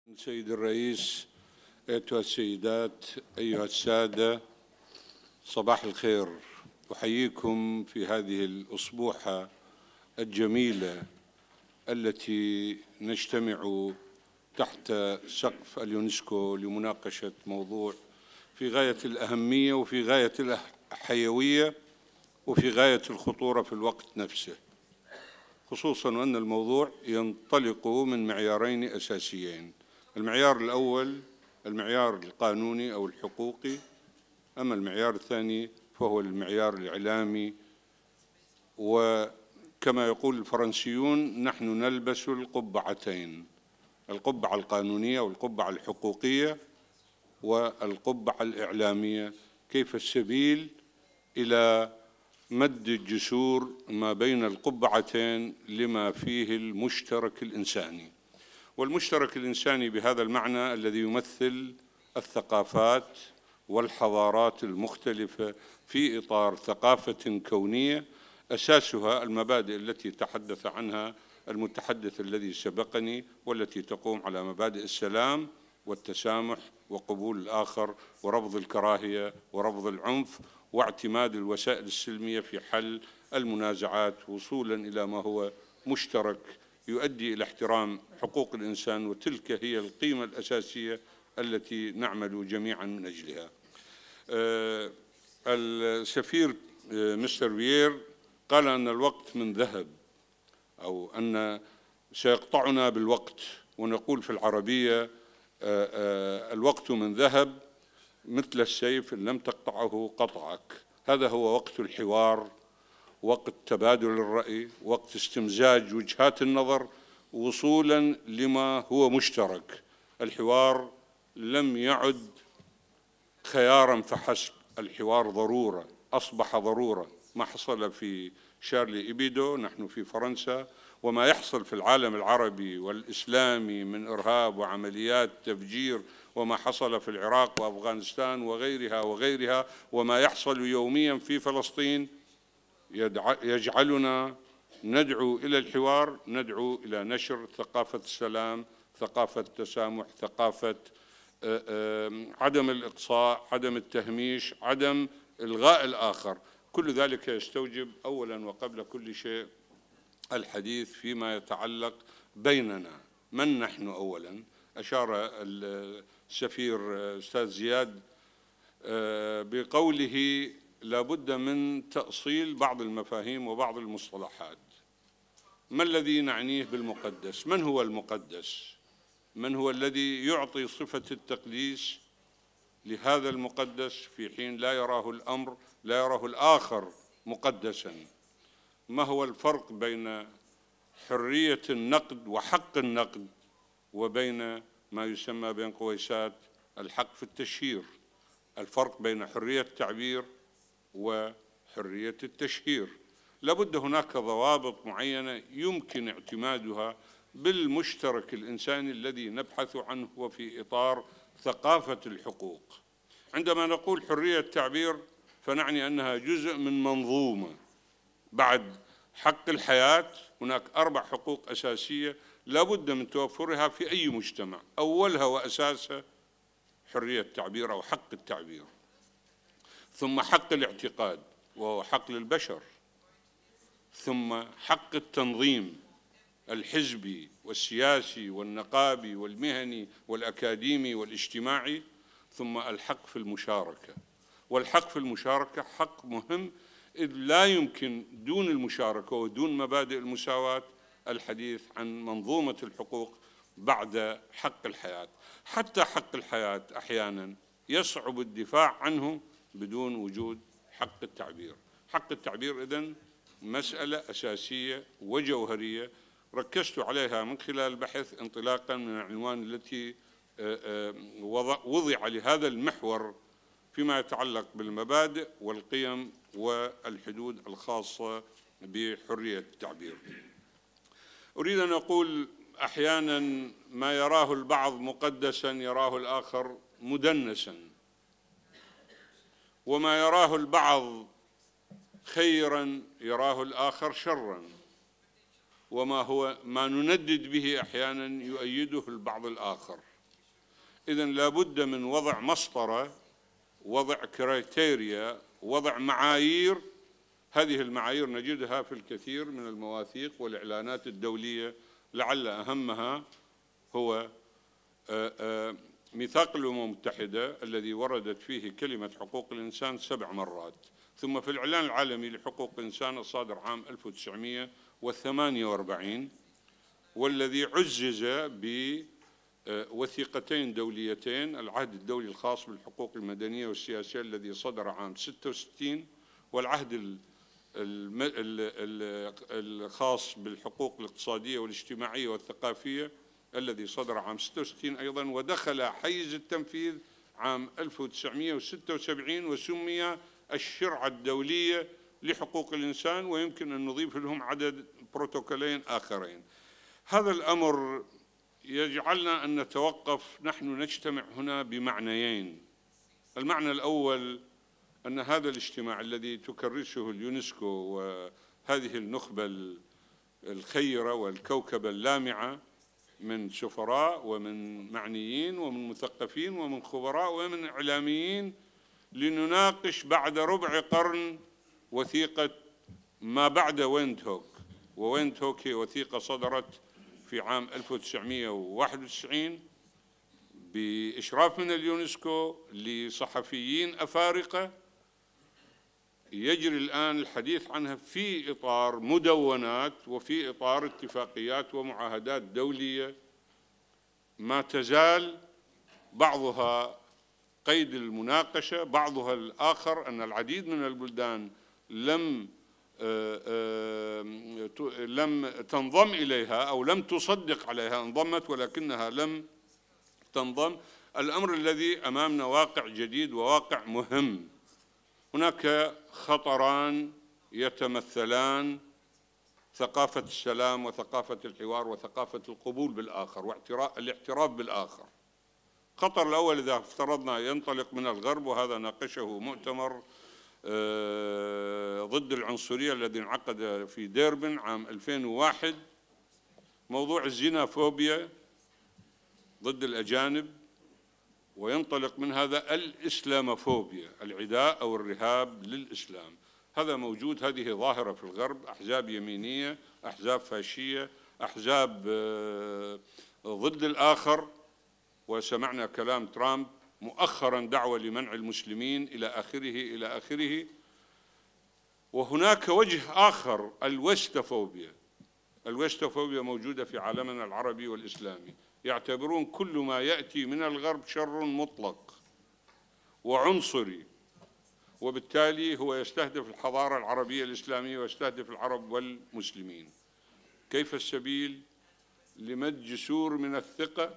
سيد الرئيس، أيتها السيدات، أيها السادة، صباح الخير. أحييكم في هذه الأسبوحة الجميلة التي نجتمع تحت سقف اليونسكو لمناقشة موضوع في غاية الأهمية وفي غاية الحيوية وفي غاية الخطورة في الوقت نفسه، خصوصاً وأن الموضوع ينطلق من معيارين أساسيين. المعيار الأول المعيار القانوني أو الحقوقي، أما المعيار الثاني فهو المعيار الإعلامي. وكما يقول الفرنسيون نحن نلبس القبعتين، القبعة القانونية والقبعة الحقوقية والقبعة الإعلامية، كيف السبيل إلى مد الجسور ما بين القبعتين لما فيه المشترك الإنساني. والمشترك الإنساني بهذا المعنى الذي يمثل الثقافات والحضارات المختلفة في إطار ثقافة كونية أساسها المبادئ التي تحدث عنها المتحدث الذي سبقني، والتي تقوم على مبادئ السلام والتسامح وقبول الآخر ورفض الكراهية ورفض العنف واعتماد الوسائل السلمية في حل المنازعات وصولاً إلى ما هو مشترك يؤدي إلى احترام حقوق الإنسان، وتلك هي القيمة الأساسية التي نعمل جميعاً من أجلها. السفير مستر فيير قال أن الوقت من ذهب، أو أن سيقطعنا بالوقت، ونقول في العربية الوقت من ذهب مثل السيف إن لم تقطعه قطعك. هذا هو وقت الحوار، وقت تبادل الرأي، وقت استمزاج وجهات النظر وصولاً لما هو مشترك. الحوار لم يعد خياراً فحسب، الحوار ضرورة، أصبح ضرورة. ما حصل في شارلي إبيدو نحن في فرنسا، وما يحصل في العالم العربي والإسلامي من إرهاب وعمليات تفجير، وما حصل في العراق وأفغانستان وغيرها وغيرها، وما يحصل يومياً في فلسطين يجعلنا ندعو إلى الحوار، ندعو إلى نشر ثقافة السلام، ثقافة التسامح، ثقافة عدم الإقصاء، عدم التهميش، عدم إلغاء الآخر. كل ذلك يستوجب أولاً وقبل كل شيء الحديث فيما يتعلق بيننا. من نحن أولاً؟ أشار السفير أستاذ زياد بقوله لابد من تأصيل بعض المفاهيم وبعض المصطلحات. ما الذي نعنيه بالمقدس؟ من هو المقدس؟ من هو الذي يعطي صفة التقديس لهذا المقدس في حين لا يراه الأمر، لا يراه الآخر مقدساً؟ ما هو الفرق بين حرية النقد وحق النقد وبين ما يسمى بين قويسات الحق في التشهير؟ الفرق بين حرية التعبير وحرية التشهير. لابد هناك ضوابط معينة يمكن اعتمادها بالمشترك الإنساني الذي نبحث عنه وفي إطار ثقافة الحقوق. عندما نقول حرية التعبير فنعني أنها جزء من منظومة. بعد حق الحياة هناك 4 حقوق أساسية لابد من توفرها في أي مجتمع، أولها وأساسها حرية التعبير أو حق التعبير، ثم حق الاعتقاد وهو حق للبشر، ثم حق التنظيم الحزبي والسياسي والنقابي والمهني والأكاديمي والاجتماعي، ثم الحق في المشاركة. والحق في المشاركة حق مهم، إذ لا يمكن دون المشاركة ودون مبادئ المساواة الحديث عن منظومة الحقوق بعد حق الحياة. حتى حق الحياة أحياناً يصعب الدفاع عنه بدون وجود حق التعبير. حق التعبير إذن مسألة أساسية وجوهرية ركزت عليها من خلال البحث انطلاقاً من العنوان التي وضع لهذا المحور فيما يتعلق بالمبادئ والقيم والحدود الخاصة بحرية التعبير. أريد أن أقول أحياناً ما يراه البعض مقدساً يراه الآخر مدنساً، وما يراه البعض خيراً يراه الآخر شراً، وما نندد به أحياناً يؤيده البعض الآخر. إذن لابد من وضع مسطرة، وضع كرايتيريا، وضع معايير. هذه المعايير نجدها في الكثير من المواثيق والإعلانات الدولية، لعل أهمها هو ميثاق الأمم المتحدة الذي وردت فيه كلمة حقوق الإنسان 7 مرات، ثم في الإعلان العالمي لحقوق الإنسان الصادر عام 1948 والذي عزز بوثيقتين دوليتين: العهد الدولي الخاص بالحقوق المدنية والسياسية الذي صدر عام 66، والعهد الخاص بالحقوق الاقتصادية والاجتماعية والثقافية الذي صدر عام 66 أيضا، ودخل حيز التنفيذ عام 1976 وسمي الشرعة الدولية لحقوق الإنسان، ويمكن أن نضيف لهم عدد بروتوكولين آخرين. هذا الأمر يجعلنا أن نتوقف. نحن نجتمع هنا بمعنيين: المعنى الأول أن هذا الاجتماع الذي تكرسه اليونسكو وهذه النخبة الخيرة والكوكبة اللامعة من سفراء ومن معنيين ومن مثقفين ومن خبراء ومن إعلاميين، لنناقش بعد ربع قرن وثيقة ما بعد ويندهوك. وويندهوك هي وثيقة صدرت في عام 1991 بإشراف من اليونسكو لصحفيين أفارقة. يجري الآن الحديث عنها في إطار مدونات وفي إطار اتفاقيات ومعاهدات دولية ما تزال بعضها قيد المناقشة، بعضها الآخر أن العديد من البلدان لم تنضم إليها أو لم تصدق عليها، انضمت ولكنها لم تنضم. الأمر الذي أمامنا واقع جديد وواقع مهم. هناك خطران يتمثلان: ثقافة السلام وثقافة الحوار وثقافة القبول بالآخر والاعتراف بالآخر. الخطر الأول إذا افترضنا ينطلق من الغرب، وهذا ناقشه مؤتمر ضد العنصرية الذي انعقد في ديربن عام 2001، موضوع الزينافوبيا ضد الأجانب، وينطلق من هذا الإسلاموفوبيا، العداء أو الرهاب للإسلام. هذا موجود، هذه ظاهرة في الغرب: أحزاب يمينية، أحزاب فاشية، أحزاب ضد الآخر. وسمعنا كلام ترامب مؤخرا، دعوة لمنع المسلمين إلى آخره إلى آخره. وهناك وجه آخر: الوستفوبيا. الوستفوبيا موجودة في عالمنا العربي والإسلامي، يعتبرون كل ما يأتي من الغرب شر مطلق وعنصري، وبالتالي هو يستهدف الحضارة العربية الإسلامية ويستهدف العرب والمسلمين. كيف السبيل لمد جسور من الثقة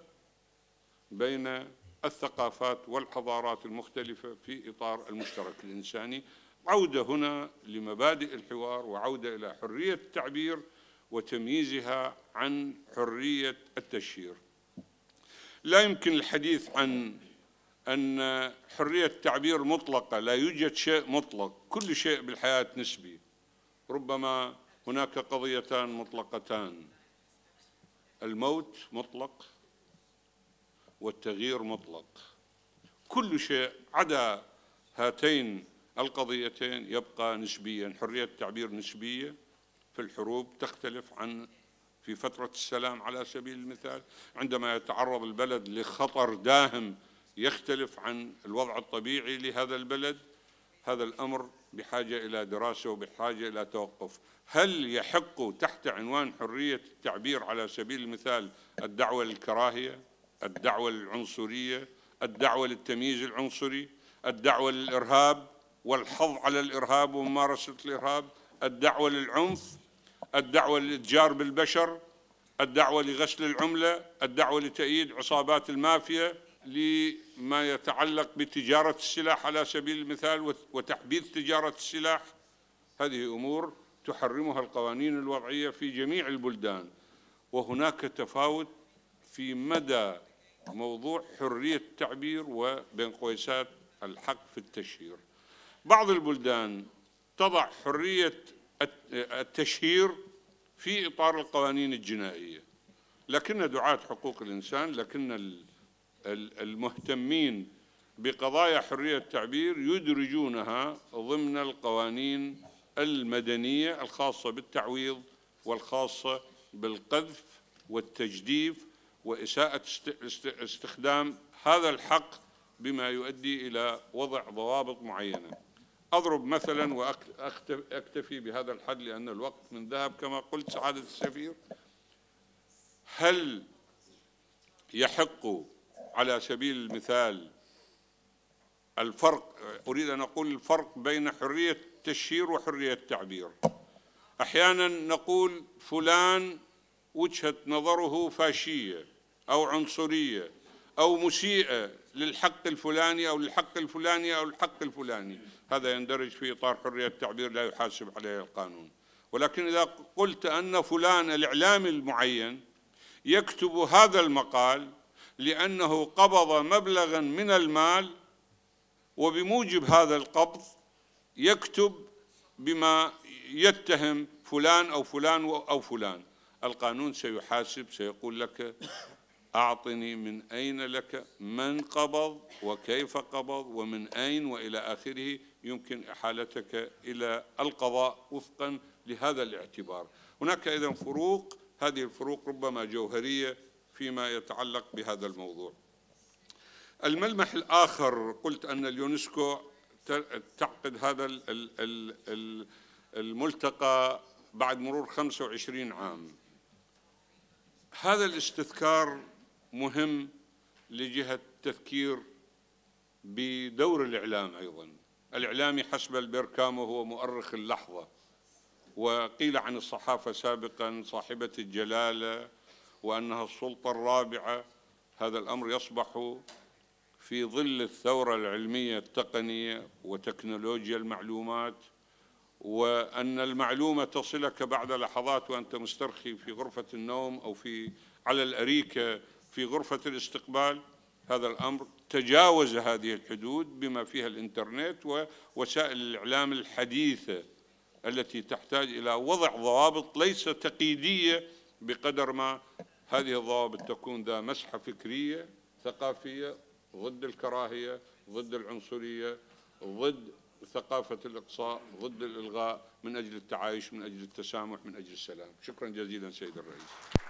بين الثقافات والحضارات المختلفة في إطار المشترك الإنساني؟ عودة هنا لمبادئ الحوار، وعودة إلى حرية التعبير وتمييزها عن حرية التشهير. لا يمكن الحديث عن أن حرية التعبير مطلقة. لا يوجد شيء مطلق، كل شيء بالحياة نسبي. ربما هناك قضيتان مطلقتان: الموت مطلق والتغيير مطلق. كل شيء عدا هاتين القضيتين يبقى نسبيا. حرية التعبير نسبية، في الحروب تختلف عن في فترة السلام على سبيل المثال. عندما يتعرض البلد لخطر داهم يختلف عن الوضع الطبيعي لهذا البلد. هذا الأمر بحاجة إلى دراسة وبحاجة إلى توقف. هل يحق تحت عنوان حرية التعبير على سبيل المثال الدعوة للكراهية، الدعوة للعنصرية، الدعوة للتمييز العنصري، الدعوة للإرهاب والحظ على الإرهاب وممارسة الإرهاب، الدعوة للعنف، الدعوة للإتجار بالبشر، الدعوة لغسل العملة، الدعوة لتأييد عصابات المافيا، لما يتعلق بتجارة السلاح على سبيل المثال وتحبيث تجارة السلاح؟ هذه أمور تحرمها القوانين الوضعية في جميع البلدان. وهناك تفاوت في مدى موضوع حرية التعبير وبين قويسات الحق في التشهير. بعض البلدان تضع حرية التشهير في إطار القوانين الجنائية، لكن دعاة حقوق الإنسان، لكن المهتمين بقضايا حرية التعبير يدرجونها ضمن القوانين المدنية الخاصة بالتعويض والخاصة بالقذف والتجديف وإساءة استخدام هذا الحق بما يؤدي إلى وضع ضوابط معينة. أضرب مثلا وأكتفي بهذا الحد لأن الوقت من ذهب كما قلت سعادة السفير. هل يحق على سبيل المثال الفرق، أريد أن أقول الفرق بين حرية التشهير وحرية التعبير. أحيانا نقول فلان وجهة نظره فاشية أو عنصرية أو مسيئة للحق الفلاني أو للحق الفلاني أو للحق الفلاني، هذا يندرج في إطار حرية التعبير لا يحاسب عليه القانون. ولكن إذا قلت أن فلان الإعلامي المعين يكتب هذا المقال لأنه قبض مبلغا من المال وبموجب هذا القبض يكتب بما يتهم فلان أو فلان أو فلان، القانون سيحاسب، سيقول لك أعطني من أين لك، من قبض وكيف قبض ومن أين وإلى آخره، يمكن إحالتك إلى القضاء وفقا لهذا الاعتبار. هناك إذن فروق، هذه الفروق ربما جوهرية فيما يتعلق بهذا الموضوع. الملمح الآخر، قلت أن اليونسكو تعقد هذا الملتقى بعد مرور 25 عام. هذا الاستذكار مهم لجهة التذكير بدور الإعلام أيضا. الإعلامي حسب البركامو هو مؤرخ اللحظة، وقيل عن الصحافة سابقا صاحبة الجلالة وأنها السلطة الرابعة. هذا الأمر يصبح في ظل الثورة العلمية التقنية وتكنولوجيا المعلومات، وأن المعلومة تصلك بعد لحظات وأنت مسترخي في غرفة النوم أو على الأريكة في غرفة الاستقبال. هذا الأمر تجاوز هذه الحدود بما فيها الإنترنت ووسائل الإعلام الحديثة التي تحتاج إلى وضع ضوابط ليس تقييدية بقدر ما هذه الضوابط تكون ذا مسحة فكرية ثقافية ضد الكراهية، ضد العنصرية، ضد ثقافة الإقصاء، ضد الإلغاء، من أجل التعايش، من أجل التسامح، من أجل السلام. شكرا جزيلا سيد الرئيس.